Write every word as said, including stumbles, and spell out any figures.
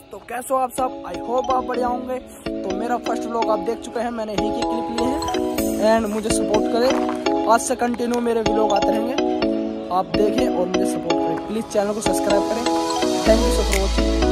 तो कैसे हो आप सब? आई होप आप बढ़िया होंगे। तो मेरा फर्स्ट व्लॉग आप देख चुके हैं, मैंने ही की क्लिप लिए हैं एंड मुझे सपोर्ट करें। आज से कंटिन्यू मेरे व्लॉग आते रहेंगे, आप देखें और मुझे सपोर्ट करें। प्लीज़ चैनल को सब्सक्राइब करें। Thank you so for watching.